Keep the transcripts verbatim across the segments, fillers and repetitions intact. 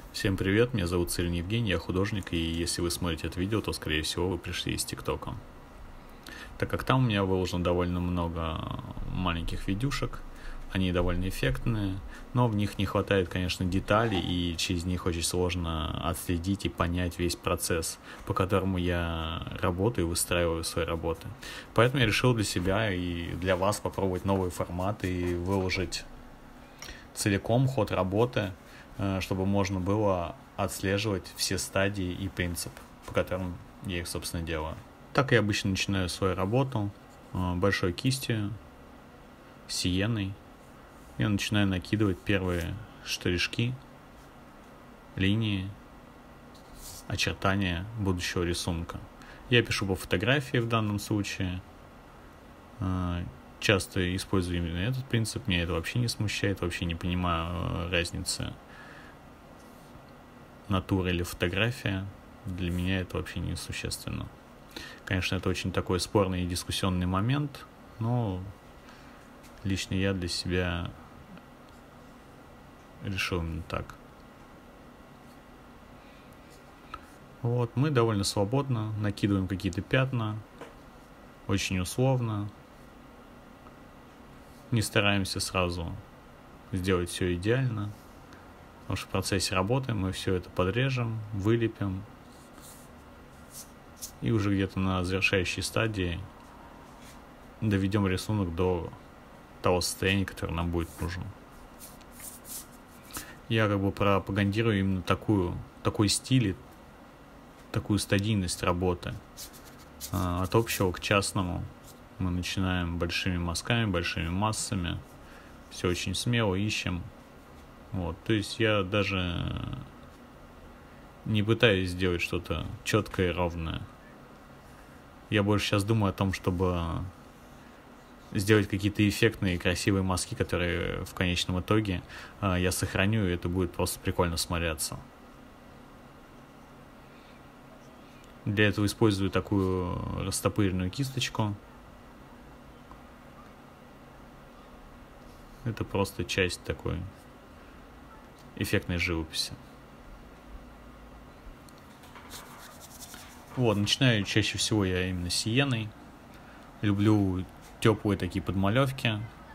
Всем привет, меня зовут Цилин Евгений, я художник, и если вы смотрите это видео, то, скорее всего, вы пришли из ТикТока. Так как там у меня выложено довольно много маленьких видюшек, они довольно эффектные, но в них не хватает, конечно, деталей, и через них очень сложно отследить и понять весь процесс, по которому я работаю и выстраиваю свои работы. Поэтому я решил для себя и для вас попробовать новые форматы и выложить целиком ход работы, чтобы можно было отслеживать все стадии и принцип, по которым я их, собственно, делаю. Так я обычно начинаю свою работу большой кистью, сиеной. Я начинаю накидывать первые штришки, линии, очертания будущего рисунка. Я пишу по фотографии в данном случае. Часто использую именно этот принцип, меня это вообще не смущает, вообще не понимаю разницы натура или фотография. Для меня это вообще не существенно. Конечно, это очень такой спорный и дискуссионный момент, но лично я для себя решил именно так. Вот, мы довольно свободно накидываем какие-то пятна, очень условно. Не стараемся сразу сделать все идеально, потому что в процессе работы мы все это подрежем, вылепим, и уже где-то на завершающей стадии доведем рисунок до того состояния, которое нам будет нужно. Я как бы пропагандирую именно такую, такой стиль, такую стадийность работы. От общего к частному мы начинаем большими мазками, большими массами, все очень смело ищем. Вот, то есть я даже не пытаюсь сделать что-то четкое и ровное. Я больше сейчас думаю о том, чтобы сделать какие-то эффектные и красивые мазки, которые в конечном итоге э, я сохраню, и это будет просто прикольно смотреться. Для этого использую такую растопыренную кисточку. Это просто часть такой эффектной живописи. Вот, начинаю чаще всего я именно сиеной. Люблю теплые такие подмалевки.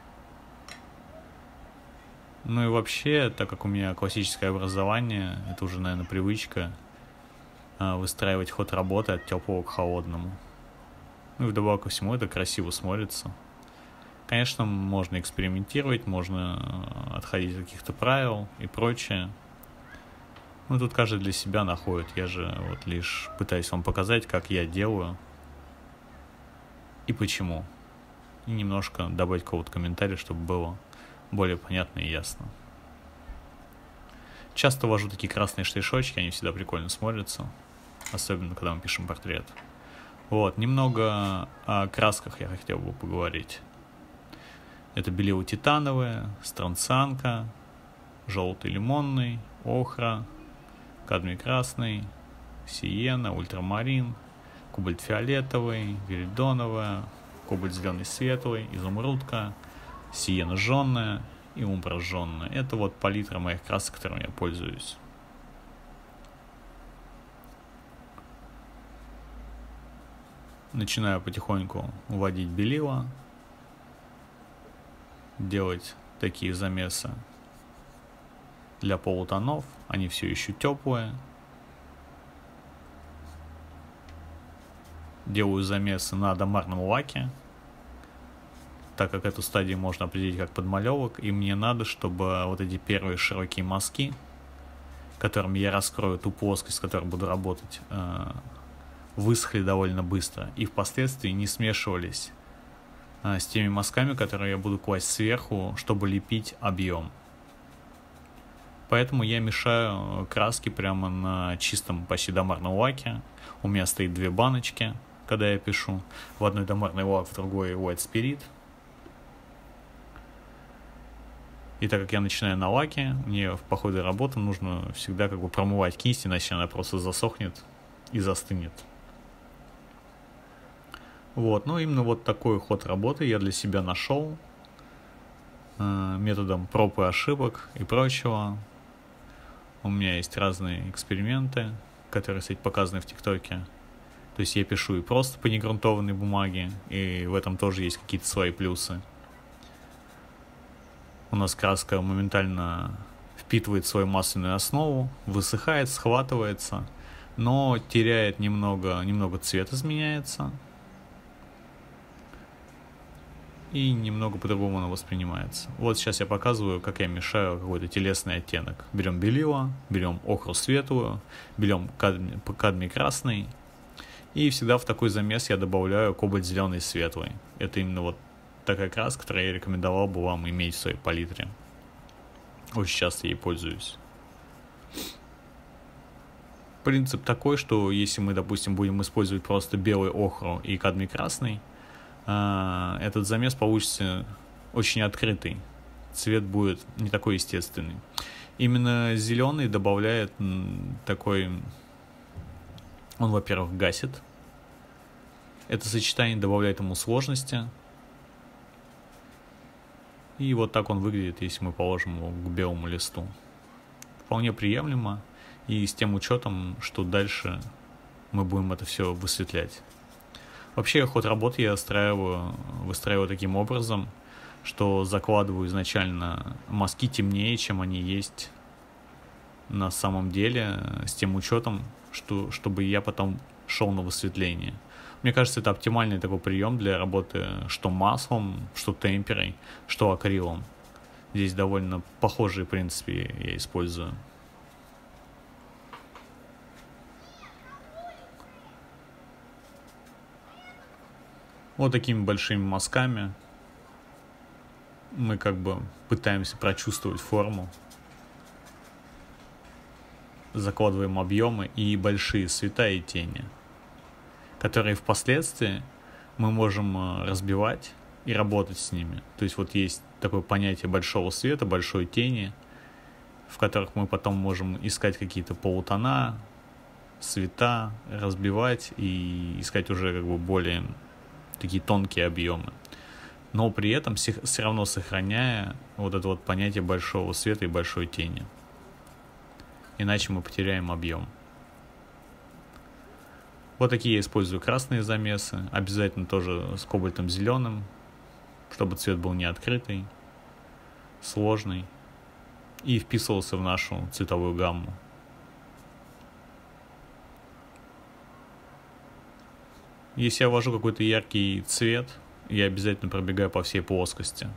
Ну и вообще, так как у меня классическое образование, это уже, наверное, привычка выстраивать ход работы от теплого к холодному. Ну и вдобавок ко всему это красиво смотрится. Конечно, можно экспериментировать, можно отходить от каких-то правил и прочее. Ну, тут каждый для себя находит. Я же вот лишь пытаюсь вам показать, как я делаю и почему. И немножко добавить какого-то комментария, чтобы было более понятно и ясно. Часто ввожу такие красные штришочки, они всегда прикольно смотрятся. Особенно, когда мы пишем портрет. Вот, немного о красках я хотел бы поговорить. Это белила титановая, странцанка, желтый лимонный, охра, кадмий красный, сиена, ультрамарин, кобальт фиолетовый, веридоновая, кобальт зеленый светлый, изумрудка, сиена жженая и умбра жженая. Это вот палитра моих красок, которыми я пользуюсь. Начинаю потихоньку вводить белила, делать такие замесы для полутонов. Они все еще теплые. Делаю замесы на домарном лаке, так как эту стадию можно определить как подмалевок, и мне надо, чтобы вот эти первые широкие мазки, которыми я раскрою ту плоскость, с которой буду работать, высохли довольно быстро и впоследствии не смешивались с теми мазками, которые я буду класть сверху, чтобы лепить объем. Поэтому я мешаю краски прямо на чистом почти домарном лаке. У меня стоит две баночки, когда я пишу. В одной домарный лак, в другой White Spirit. И так как я начинаю на лаке, мне по ходу работы нужно всегда как бы промывать кисть, иначе она просто засохнет и застынет. Вот, ну именно вот такой ход работы я для себя нашел э, методом проб и ошибок и прочего. У меня есть разные эксперименты, которые, кстати, показаны в ТикТоке. То есть я пишу и просто по негрунтованной бумаге, и в этом тоже есть какие-то свои плюсы. У нас краска моментально впитывает свою масляную основу, высыхает, схватывается, но теряет немного, немного цвет изменяется, и немного по-другому она воспринимается. Вот сейчас я показываю, как я мешаю какой-то телесный оттенок. Берем белила, берем охру светлую, берем кадмий, кадмий красный, и всегда в такой замес я добавляю кобальт зеленый светлый. Это именно вот такая краска, которую я рекомендовал бы вам иметь в своей палитре. Очень часто ей пользуюсь. Принцип такой, что если мы, допустим, будем использовать просто белый охру и кадмий красный, этот замес получится очень открытый. Цвет будет не такой естественный. Именно зеленый добавляет такой... Он, во-первых, гасит. Это сочетание добавляет ему сложности. И вот так он выглядит, если мы положим его к белому листу. Вполне приемлемо. И с тем учетом, что дальше мы будем это все высветлять. Вообще, ход работы я выстраиваю, выстраиваю таким образом, что закладываю изначально мазки темнее, чем они есть на самом деле, с тем учетом, что, чтобы я потом шел на высветление. Мне кажется, это оптимальный такой прием для работы что маслом, что темперой, что акрилом. Здесь довольно похожие принципы я использую. Вот такими большими мазками мы как бы пытаемся прочувствовать форму, закладываем объемы и большие цвета и тени, которые впоследствии мы можем разбивать и работать с ними. То есть вот есть такое понятие большого света, большой тени, в которых мы потом можем искать какие-то полутона, цвета, разбивать и искать уже как бы более такие тонкие объемы. Но при этом все равно сохраняя вот это вот понятие большого света и большой тени. Иначе мы потеряем объем. Вот такие я использую красные замесы. Обязательно тоже с кобальтом зеленым, чтобы цвет был не открытый, сложный и вписывался в нашу цветовую гамму. Если я ввожу какой-то яркий цвет, я обязательно пробегаю по всей плоскости,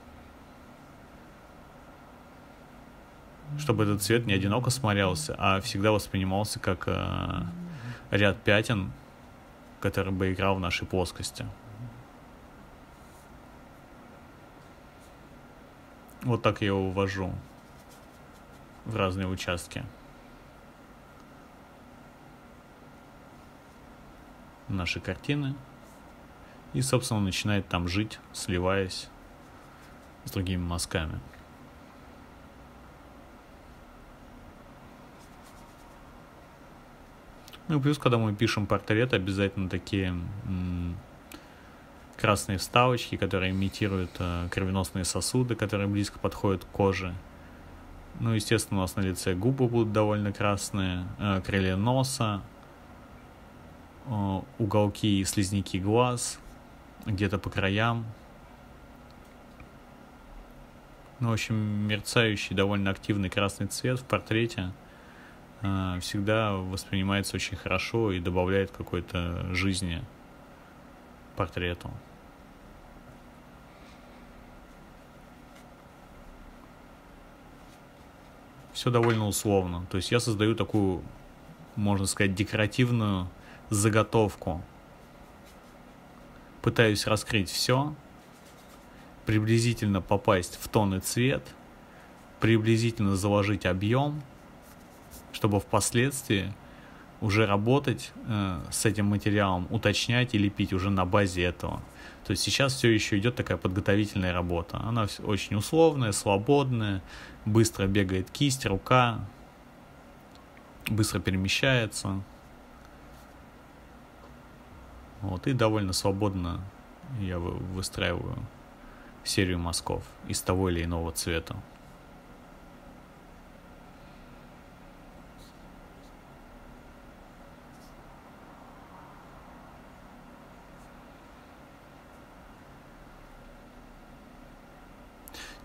чтобы этот цвет не одиноко смотрелся, а всегда воспринимался как э, ряд пятен, который бы играл в нашей плоскости. Вот так я его ввожу в разные участки нашей картины. И, собственно, он начинает там жить, сливаясь с другими мазками. Ну и плюс, когда мы пишем портрет, обязательно такие м- красные вставочки, которые имитируют э, кровеносные сосуды, которые близко подходят к коже. Ну, естественно, у нас на лице губы будут довольно красные, э, крылья носа, э, уголки и слизняки глаз, где-то по краям. Ну, в общем, мерцающий, довольно активный красный цвет в портрете э, всегда воспринимается очень хорошо и добавляет какой-то жизни портрету. Все довольно условно. То есть я создаю такую, можно сказать, декоративную заготовку. Пытаюсь раскрыть все, приблизительно попасть в тон и цвет, приблизительно заложить объем, чтобы впоследствии уже работать э, с этим материалом, уточнять и лепить уже на базе этого. То есть сейчас все еще идет такая подготовительная работа. Она очень условная, свободная, быстро бегает кисть, рука, быстро перемещается. Вот, и довольно свободно я выстраиваю серию мазков из того или иного цвета.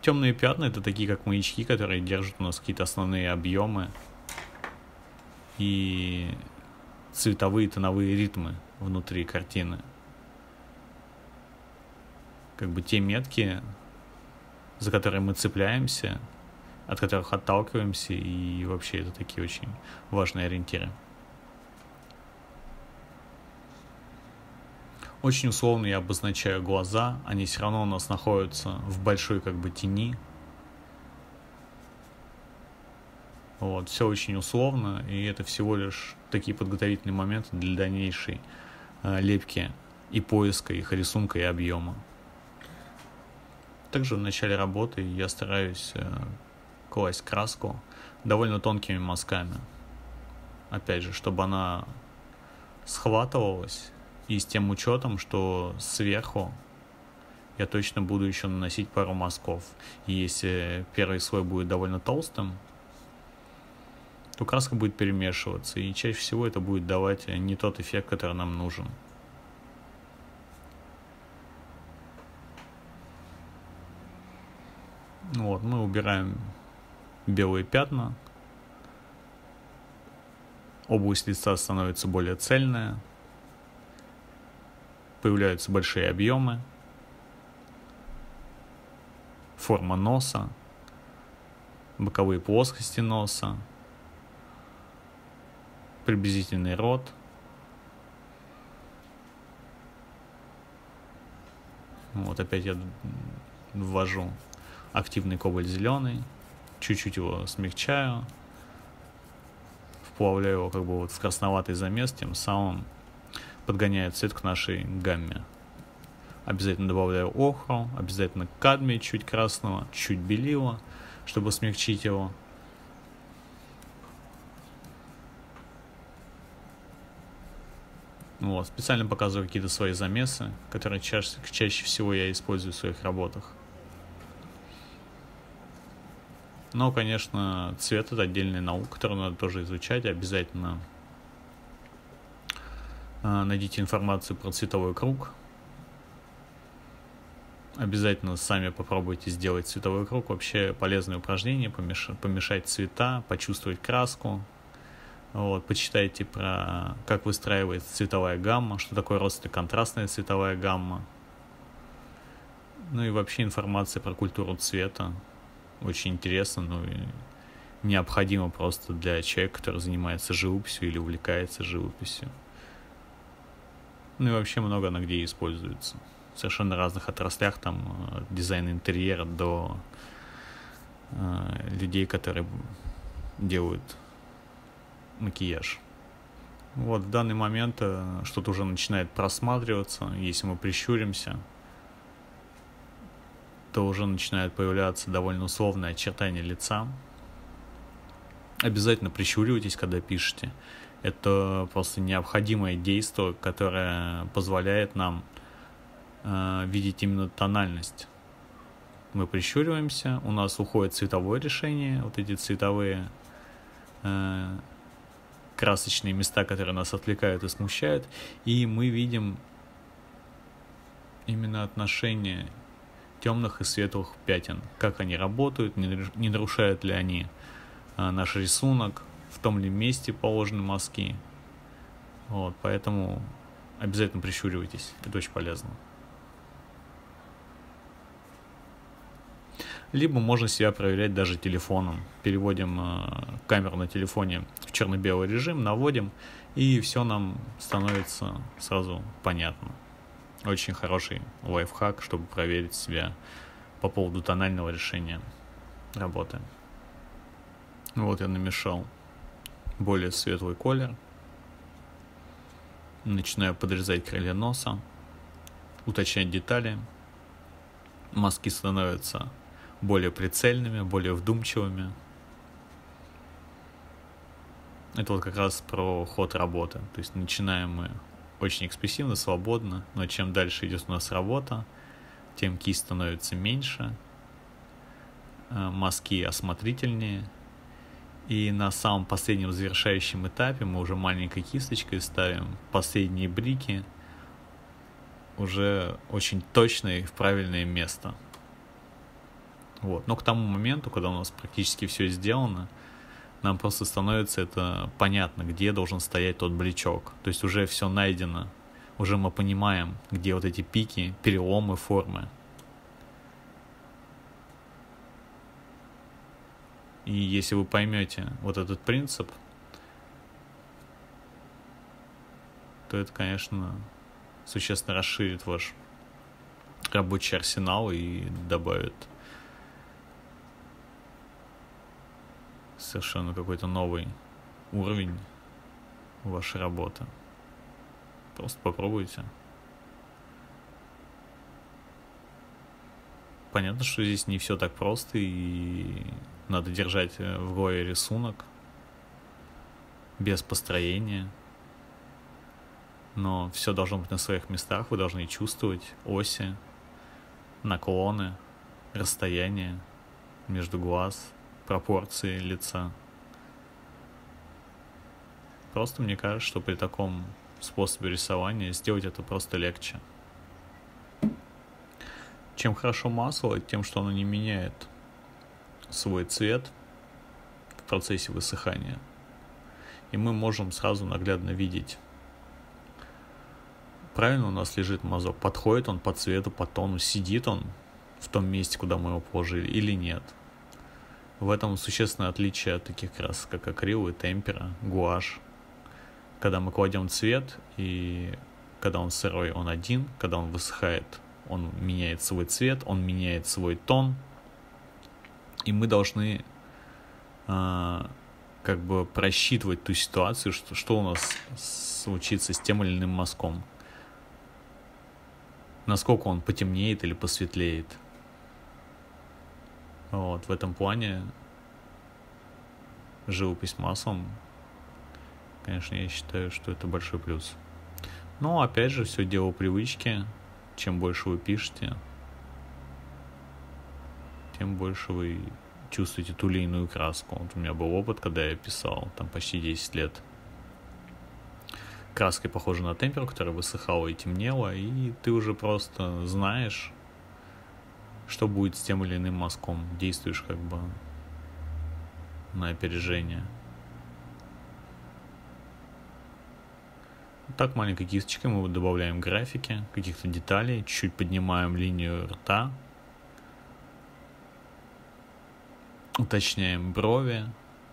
Темные пятна — это такие как маячки, которые держат у нас какие-то основные объемы и цветовые, тоновые ритмы внутри картины. Как бы те метки, за которые мы цепляемся, от которых отталкиваемся, и вообще это такие очень важные ориентиры. Очень условно я обозначаю глаза, они все равно у нас находятся в большой как бы тени. Вот, все очень условно, и это всего лишь такие подготовительные моменты для дальнейшей э, лепки и поиска их рисунка и объема. Также в начале работы я стараюсь э, класть краску довольно тонкими мазками. Опять же, чтобы она схватывалась, и с тем учетом, что сверху я точно буду еще наносить пару мазков. И если первый слой будет довольно толстым, то краска будет перемешиваться, и чаще всего это будет давать не тот эффект, который нам нужен. Вот, мы убираем белые пятна, область лица становится более цельная, появляются большие объемы, форма носа, боковые плоскости носа, приблизительный рот. Вот опять я ввожу активный кобальт зеленый, чуть-чуть его смягчаю, вплавляю его как бы вот в красноватый замес, тем самым подгоняю цвет к нашей гамме. Обязательно добавляю охру, обязательно кадмий чуть красного, чуть белила, чтобы смягчить его. Вот, специально показываю какие-то свои замесы, которые чаще, чаще всего я использую в своих работах. Но, конечно, цвет — это отдельная наука, которую надо тоже изучать. Обязательно э, найдите информацию про цветовой круг. Обязательно сами попробуйте сделать цветовой круг. Вообще полезное упражнение, помеш- помешать цвета, почувствовать краску. Вот, почитайте про как выстраивается цветовая гамма, что такое родственно-контрастная цветовая гамма. Ну и вообще информация про культуру цвета. Очень интересно, ну и необходимо просто для человека, который занимается живописью или увлекается живописью. Ну и вообще много она где используется. В совершенно разных отраслях, там от дизайна интерьера до э, людей, которые делают макияж. Вот в данный момент э, что-то уже начинает просматриваться. Если мы прищуримся, то уже начинают появляться довольно условные очертания лица. Обязательно прищуривайтесь, когда пишете. Это просто необходимое действие, которое позволяет нам э, видеть именно тональность. Мы прищуриваемся, у нас уходит цветовое решение, вот эти цветовые э, красочные места, которые нас отвлекают и смущают, и мы видим именно отношение темных и светлых пятен, как они работают, не нарушают ли они а, наш рисунок, в том ли месте положены мазки. Вот, поэтому обязательно прищуривайтесь, это очень полезно. Либо можно себя проверять даже телефоном. Переводим э, камеру на телефоне в черно-белый режим, наводим, и все нам становится сразу понятно. Очень хороший лайфхак, чтобы проверить себя по поводу тонального решения работы. Вот я намешал более светлый колер. Начинаю подрезать крылья носа, уточнять детали. Мазки становятся более прицельными, более вдумчивыми. Это вот как раз про ход работы. То есть начинаем мы очень экспрессивно, свободно, но чем дальше идет у нас работа, тем кисть становится меньше, мазки осмотрительнее, и на самом последнем завершающем этапе мы уже маленькой кисточкой ставим последние брики уже очень точно и в правильное место. Вот. Но к тому моменту, когда у нас практически все сделано, нам просто становится это понятно, где должен стоять тот блечок. То есть уже все найдено, уже мы понимаем, где вот эти пики, переломы формы. И если вы поймете вот этот принцип, то это, конечно, существенно расширит ваш рабочий арсенал и добавит совершенно какой-то новый уровень вашей работы. Просто попробуйте. Понятно, что здесь не все так просто, и надо держать в голове рисунок без построения. Но все должно быть на своих местах, вы должны чувствовать оси, наклоны, расстояние между глаз, пропорции лица. Просто мне кажется, что при таком способе рисования сделать это просто легче. Чем хорошо масло, тем, что оно не меняет свой цвет в процессе высыхания. И мы можем сразу наглядно видеть, правильно у нас лежит мазок, подходит он по цвету, по тону, сидит он в том месте, куда мы его положили, или нет. В этом существенное отличие от таких красок, как акрил и темпера, гуашь. Когда мы кладем цвет, и когда он сырой, он один, когда он высыхает, он меняет свой цвет, он меняет свой тон, и мы должны э, как бы просчитывать ту ситуацию, что, что у нас случится с тем или иным мазком. Насколько он потемнеет или посветлеет. Вот, в этом плане живопись маслом, конечно, я считаю, что это большой плюс. Но, опять же, все дело привычки. Чем больше вы пишете, тем больше вы чувствуете ту или иную краску. Вот у меня был опыт, когда я писал, там почти десять лет. Краской похожа на темперу, которая высыхала и темнела, и ты уже просто знаешь, что будет с тем или иным мазком. Действуешь как бы на опережение. Так, маленькой кисточкой мы добавляем графики, каких-то деталей, чуть-чуть поднимаем линию рта, уточняем брови,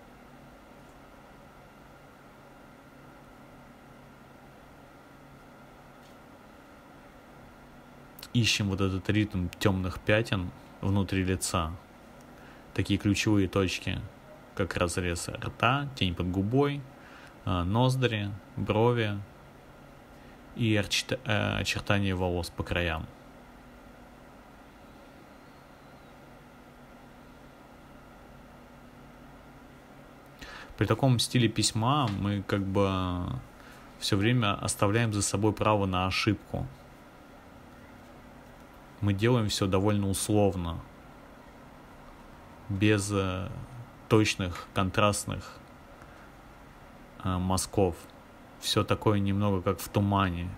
ищем вот этот ритм темных пятен внутри лица, такие ключевые точки, как разрез рта, тень под губой, ноздри, брови и очертания волос по краям. При таком стиле письма мы как бы все время оставляем за собой право на ошибку. Мы делаем все довольно условно, без точных, контрастных мазков. Все такое немного как в тумане.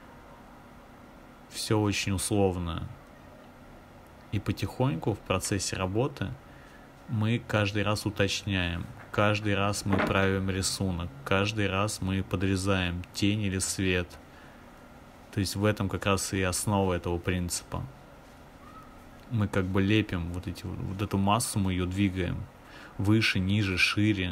Все очень условно. И потихоньку в процессе работы мы каждый раз уточняем. Каждый раз мы правим рисунок. Каждый раз мы подрезаем тень или свет. То есть в этом как раз и основа этого принципа. Мы как бы лепим вот, эти, вот эту массу, мы ее двигаем выше, ниже, шире.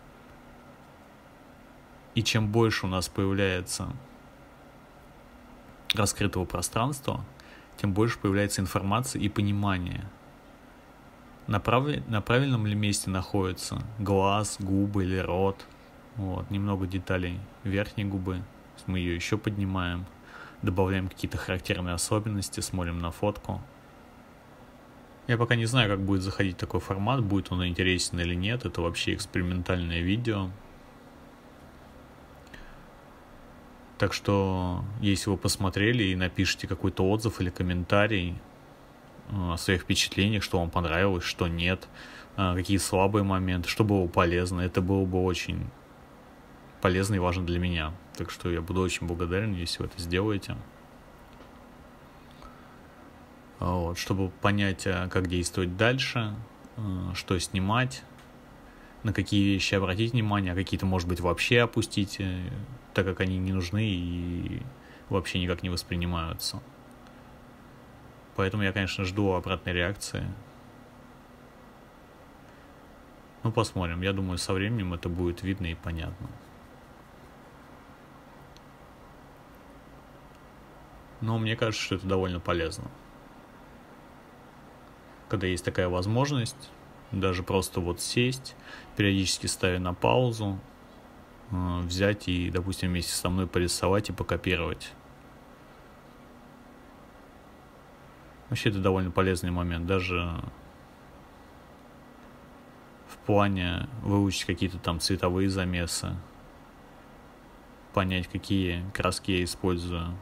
И чем больше у нас появляется раскрытого пространства, тем больше появляется информации и понимания. На, прав... на правильном ли месте находится глаз, губы или рот. Вот, немного деталей верхней губы. Мы ее еще поднимаем, добавляем какие-то характерные особенности, смотрим на фотку. Я пока не знаю, как будет заходить такой формат, будет он интересен или нет. Это вообще экспериментальное видео. Так что, если вы посмотрели и напишите какой-то отзыв или комментарий о своих впечатлениях, что вам понравилось, что нет, какие слабые моменты, что было полезно, это было бы очень полезно и важно для меня. Так что я буду очень благодарен, если вы это сделаете. вот, чтобы понять, как действовать дальше, что снимать, на какие вещи обратить внимание, а какие-то, может быть, вообще опустить, так как они не нужны и вообще никак не воспринимаются. Поэтому я, конечно, жду обратной реакции. Ну, посмотрим. Я думаю, со временем это будет видно и понятно. Но мне кажется, что это довольно полезно. Когда есть такая возможность, даже просто вот сесть, периодически ставя на паузу, взять и, допустим, вместе со мной порисовать и покопировать. Вообще это довольно полезный момент, даже в плане выучить какие-то там цветовые замесы, понять, какие краски я использую.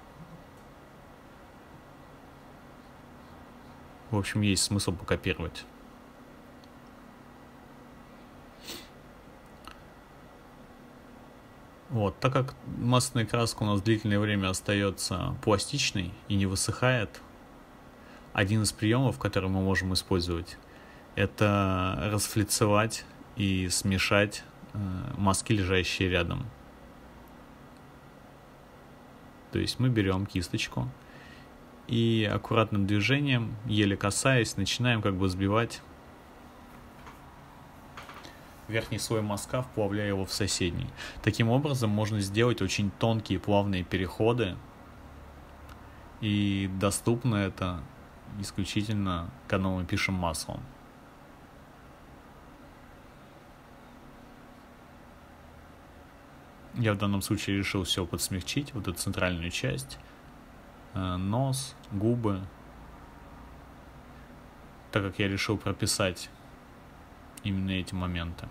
В общем, есть смысл покопировать. Вот, так как масляная краска у нас длительное время остается пластичной и не высыхает, один из приемов, который мы можем использовать, это расфлицевать и смешать э, мазки, лежащие рядом. То есть мы берем кисточку и аккуратным движением, еле касаясь, начинаем как бы сбивать верхний слой мазка, вплавляя его в соседний. Таким образом можно сделать очень тонкие плавные переходы, и доступно это исключительно, когда мы пишем маслом. Я в данном случае решил все подсмягчить, вот эту центральную часть, нос, губы, так как я решил прописать именно эти моменты.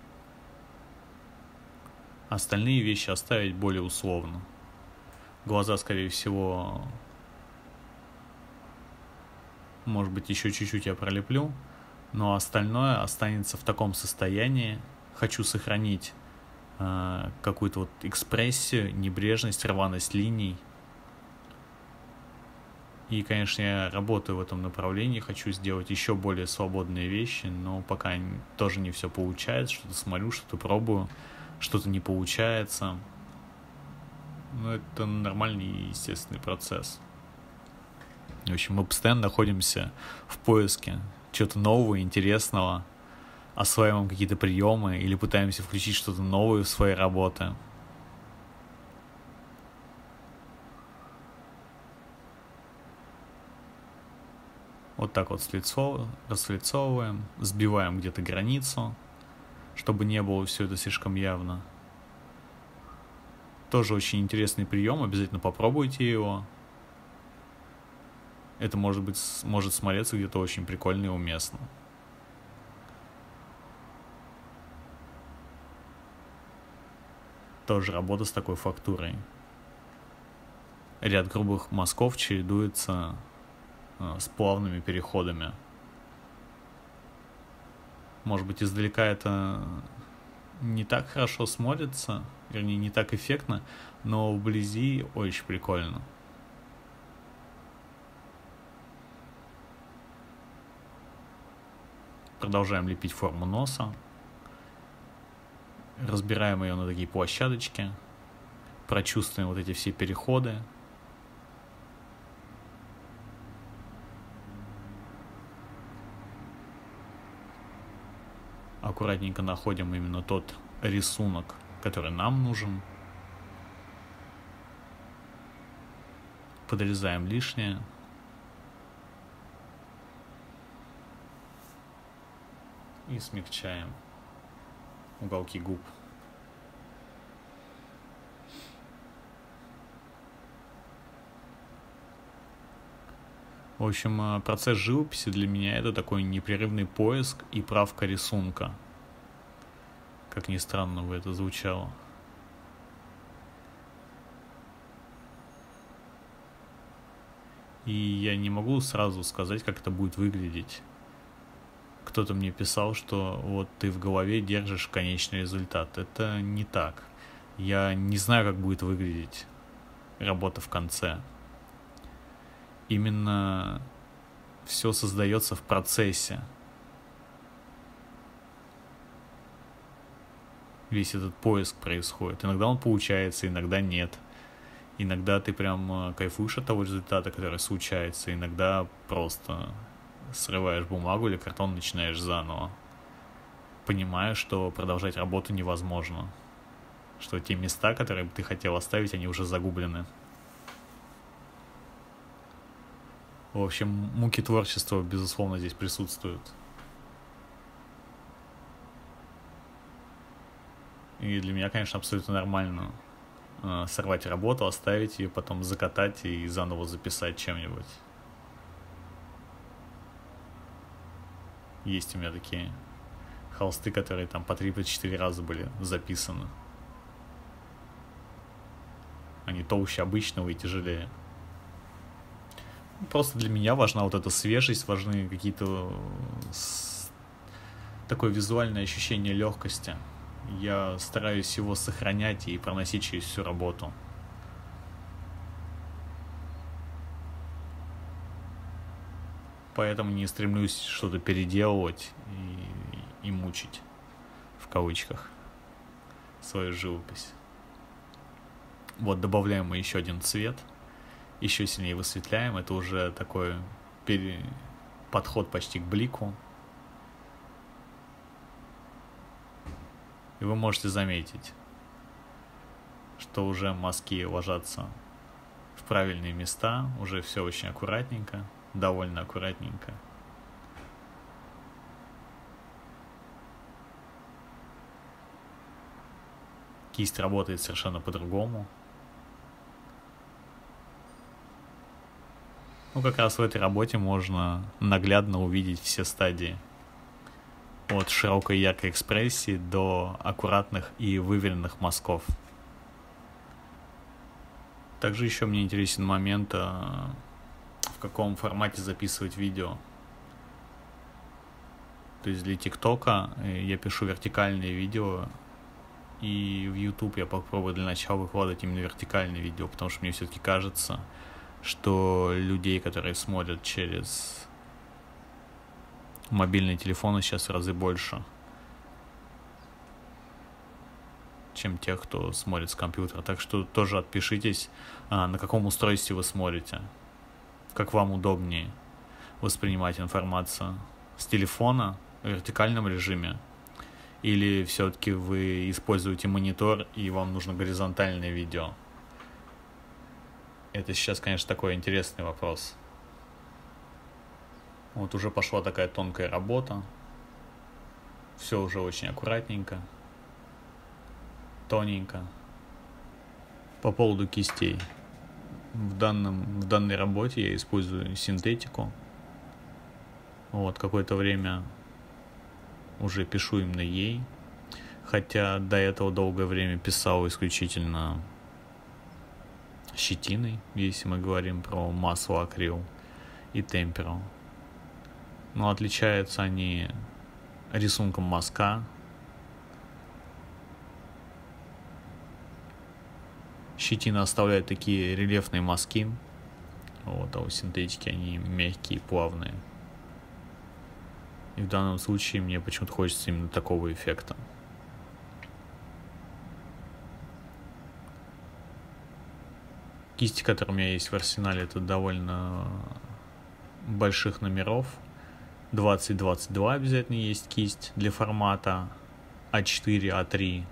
Остальные вещи оставить более условно. Глаза, скорее всего, может быть, еще чуть-чуть я пролеплю, но остальное останется в таком состоянии. Хочу сохранить э, какую-то вот экспрессию, небрежность, рваность линий. И, конечно, я работаю в этом направлении, хочу сделать еще более свободные вещи, но пока тоже не все получается, что-то смотрю, что-то пробую, что-то не получается. Но это нормальный и естественный процесс. В общем, мы постоянно находимся в поиске чего-то нового, интересного, осваиваем какие-то приемы или пытаемся включить что-то новое в свои работы. Вот так вот расфлицовываем, сбиваем где-то границу, чтобы не было все это слишком явно. Тоже очень интересный прием, обязательно попробуйте его. Это может быть, может смотреться где-то очень прикольно и уместно. Тоже работа с такой фактурой. Ряд грубых мазков чередуется с плавными переходами. Может быть, издалека это не так хорошо смотрится, вернее, не так эффектно, но вблизи очень прикольно. Продолжаем лепить форму носа. Разбираем ее на такие площадочки. Прочувствуем вот эти все переходы. Аккуратненько находим именно тот рисунок, который нам нужен. Подрезаем лишнее. И смягчаем уголки губ. В общем, процесс живописи для меня это такой непрерывный поиск и правка рисунка. Как ни странно бы это звучало. И я не могу сразу сказать, как это будет выглядеть. Кто-то мне писал, что вот ты в голове держишь конечный результат. Это не так. Я не знаю, как будет выглядеть работа в конце. Именно все создается в процессе. Весь этот поиск происходит. Иногда он получается, иногда нет. Иногда ты прям кайфуешь от того результата, который случается. Иногда просто срываешь бумагу или картон, начинаешь заново. Понимаешь, что продолжать работу невозможно. Что те места, которые ты хотел оставить, они уже загублены. В общем, муки творчества, безусловно, здесь присутствуют. И для меня, конечно, абсолютно нормально э, сорвать работу, оставить ее, потом закатать и заново записать чем-нибудь. Есть у меня такие холсты, которые там по три-четыре раза были записаны. Они толще обычного и тяжелее. Просто для меня важна вот эта свежесть, важны какие-то с... такое визуальное ощущение легкости. Я стараюсь его сохранять и проносить через всю работу. Поэтому не стремлюсь что-то переделывать и, и мучить, в кавычках, свою живопись. Вот добавляем мы еще один цвет, еще сильнее высветляем. Это уже такой пере... подход почти к блику. И вы можете заметить, что уже мазки ложатся в правильные места, уже все очень аккуратненько, довольно аккуратненько. Кисть работает совершенно по-другому. Ну, как раз в этой работе можно наглядно увидеть все стадии. От широкой яркой экспрессии до аккуратных и выверенных мазков. Также еще мне интересен момент, в каком формате записывать видео. То есть для ТикТока я пишу вертикальные видео, и в YouTube я попробую для начала выкладывать именно вертикальные видео, потому что мне все-таки кажется, что людей, которые смотрят через мобильные телефоны, сейчас в разы больше, чем тех, кто смотрит с компьютера. Так что тоже отпишитесь, на каком устройстве вы смотрите, как вам удобнее воспринимать информацию: с телефона в вертикальном режиме, или все-таки вы используете монитор и вам нужно горизонтальное видео. Это сейчас, конечно, такой интересный вопрос. Вот уже пошла такая тонкая работа. Все уже очень аккуратненько, тоненько. По поводу кистей. В, данном, в данной работе я использую синтетику. Вот, какое-то время уже пишу именно ей. Хотя до этого долгое время писал исключительно щетиной, если мы говорим про масло акрил и темперу. Но отличаются они рисунком мазка. Щетина оставляет такие рельефные мазки, вот, а у синтетики они мягкие, плавные. И в данном случае мне почему-то хочется именно такого эффекта. Кисти, которые у меня есть в арсенале, это довольно больших номеров. двадцать двадцать два обязательно есть кисть для формата а четыре, а три.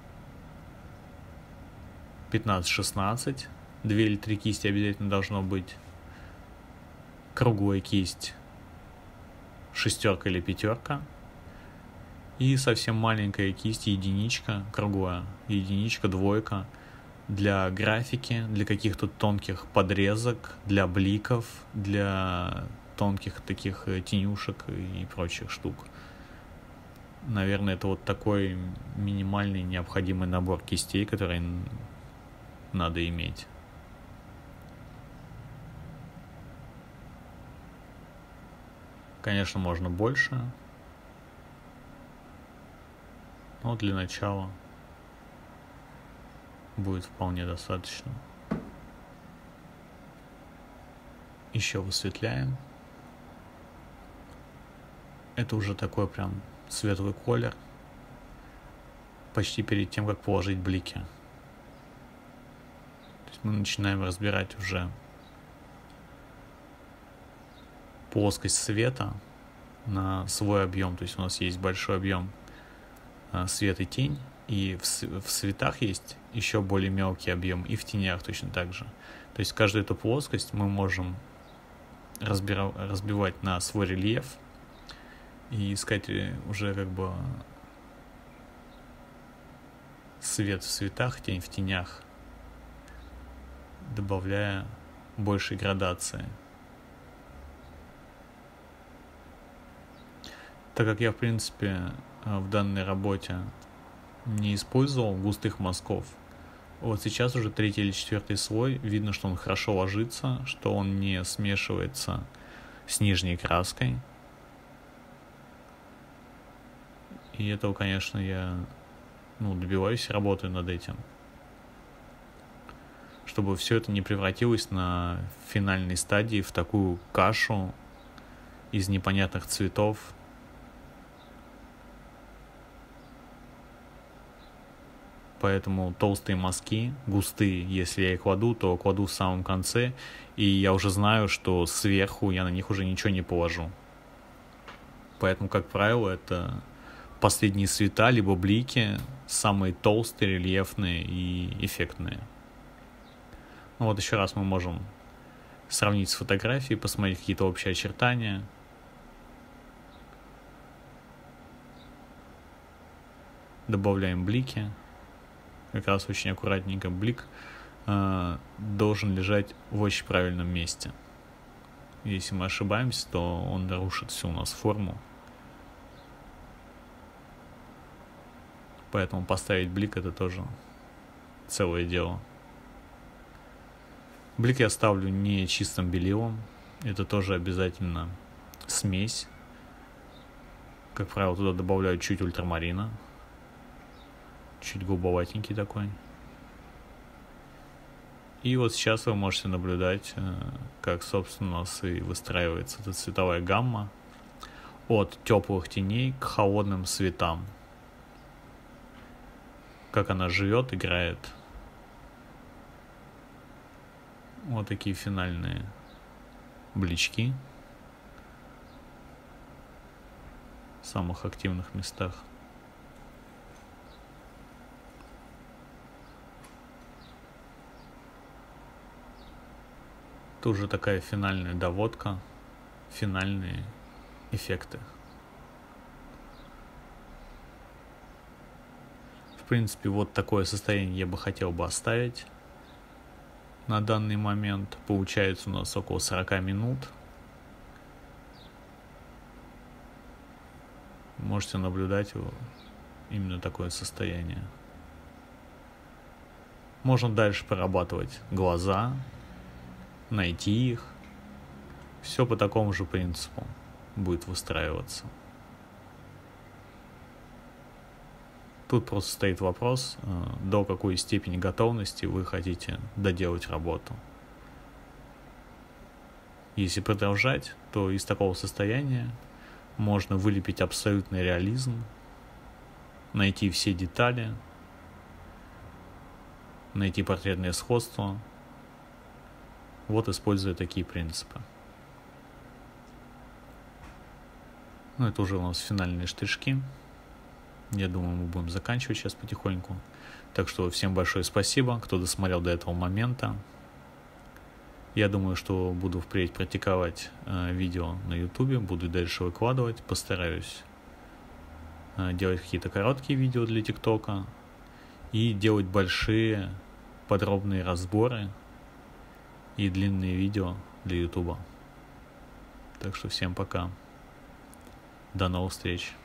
пятнадцать шестнадцать. Две или три кисти обязательно должно быть. Круглая кисть шестерка или пятерка. И совсем маленькая кисть единичка, круглая, единичка, двойка. Для графики, для каких-то тонких подрезок, для бликов, для тонких таких тенюшек и прочих штук. Наверное, это вот такой минимальный необходимый набор кистей, который надо иметь. Конечно, можно больше, но для начала будет вполне достаточно. Еще высветляем. это уже такой прям светлый колер, почти перед тем, как положить блики. То есть мы начинаем разбирать уже плоскость света на свой объем. То есть у нас есть большой объем а, свет и тень, и в, в светах есть еще более мелкий объем, и в тенях точно так же. То есть каждую эту плоскость мы можем разбира, разбивать на свой рельеф и искать уже как бы свет в светах, тень в тенях, добавляя большей градации. Так как я, в принципе, в данной работе не использовал густых мазков, вот сейчас уже третий или четвертый слой, видно, что он хорошо ложится, что он не смешивается с нижней краской. И этого, конечно, я ну, добиваюсь, работаю над этим. Чтобы все это не превратилось на финальной стадии в такую кашу из непонятных цветов. Поэтому толстые мазки, густые, если я их кладу, то кладу в самом конце, и я уже знаю, что сверху я на них уже ничего не положу. Поэтому, как правило, это последние цвета, либо блики, самые толстые, рельефные и эффектные. Ну вот еще раз мы можем сравнить с фотографией, посмотреть какие-то общие очертания. Добавляем блики. Как раз очень аккуратненько блик э, должен лежать в очень правильном месте. Если мы ошибаемся, то он нарушит всю у нас форму. Поэтому поставить блик — это тоже целое дело. Блик я ставлю не чистым белилом. Это тоже обязательно смесь. Как правило, туда добавляю чуть ультрамарина. Чуть голубоватенький такой. И вот сейчас вы можете наблюдать, как, собственно, у нас и выстраивается эта цветовая гамма от теплых теней к холодным цветам. Как она живет, играет. Вот такие финальные блички в самых активных местах. Тоже такая финальная доводка, финальные эффекты. В принципе, вот такое состояние я бы хотел бы оставить на данный момент. Получается у нас около сорок минут. Можете наблюдать именно такое состояние. Можно дальше прорабатывать глаза, найти их. Все по такому же принципу будет выстраиваться. Тут просто стоит вопрос, до какой степени готовности вы хотите доделать работу. Если продолжать, то из такого состояния можно вылепить абсолютный реализм, найти все детали, найти портретное сходство. Вот, используя такие принципы. Ну, это уже у нас финальные штришки. Я думаю, мы будем заканчивать сейчас потихоньку. Так что всем большое спасибо, кто досмотрел до этого момента. Я думаю, что буду впредь практиковать э, видео на ютубе, буду дальше выкладывать. Постараюсь э, делать какие-то короткие видео для тиктока и делать большие подробные разборы и длинные видео для ютуба. Так что всем пока. До новых встреч.